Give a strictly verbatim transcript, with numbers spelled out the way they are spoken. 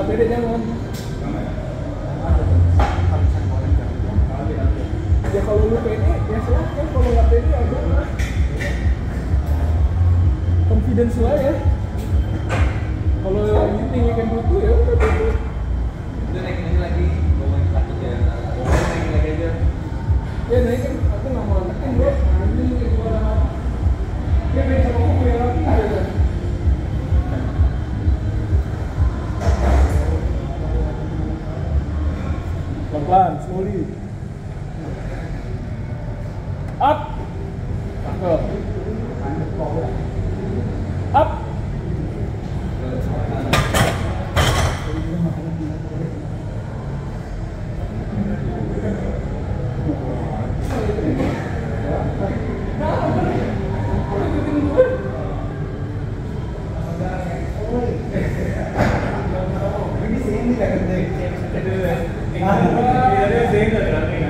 nggak pede jangan. Ya kalau lu pede ya silahkan, kalau nggak pede ya udah. Confidence lah ya. Kalau you think you can do itu ya udah itu. Udah naikin aja lagi, bawain satu ya. Naikin lagi aja. Ya naikin, aku nggak mau naikin bro. Nanti gua dia pengen sama aku punya lagi aja. Pelan-pelan, slowly. Up. Cakep. Up. Ini sih ini kan. Ini sih kan.